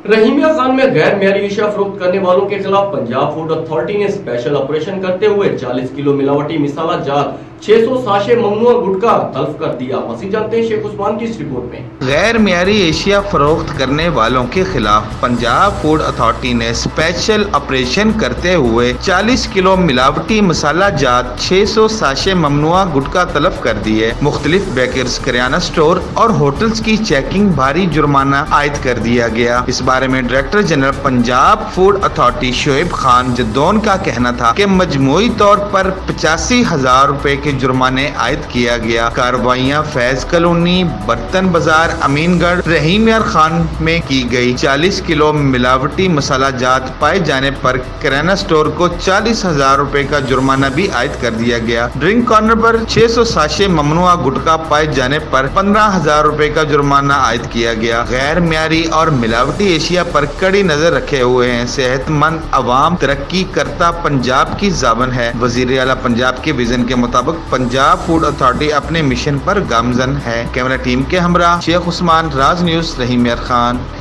रहीमिया खान में गैर मेयारी अशिया फरोख्त करने वालों के खिलाफ पंजाब फूड अथॉरिटी ने स्पेशल ऑपरेशन करते हुए 40 किलो मिलावटी मिसाला जात 600 साशे ममनुआ गुटखा तल्फ कर दिया। मज़ीद जानते हैं शेख उस्मान की इस रिपोर्ट में। गैर मेयारी एशिया फरोख्त करने वालों के खिलाफ पंजाब फूड अथॉरिटी ने स्पेशल ऑपरेशन करते हुए 40 किलो मिलावटी मसाला जात 600 साशे ममनुआ गुटखा तलब कर दिए। मुख्तलिफ बेकर्स, किराना स्टोर और होटल्स की चेकिंग भारी जुर्माना आयद कर दिया गया। इस बारे में director general Punjab food authority Shoaib Khan Jaddoon का कहना था कि मजमूई तौर पर 85,000 रुपए के जुर्माने आयद किया गया। कार्रवाइयाँ फैज कॉलोनी, बर्तन बाजार, अमीनगढ़, रहीमिया खान में की गई। 40 किलो मिलावटी मसाला जात पाए जाने पर किराना स्टोर को 40,000 रुपए का जुर्माना भी आयद कर दिया गया। ड्रिंक कॉर्नर पर 600 साशे ममनुआ गुटखा पाए जाने पर 15,000 रुपए का जुर्माना आयद किया गया। गैर मेयारी और मिलावटी एशिया पर कड़ी नजर रखे हुए हैं। सेहतमंद अवाम तरक्की करता पंजाब की ज़बान है। वज़ीर आला पंजाब के विजन के मुताबिक पंजाब फूड अथॉरिटी अपने मिशन पर गामजन है। कैमरा टीम के हमरा शेख उस्मान, राज न्यूज़, रहीमिया खान।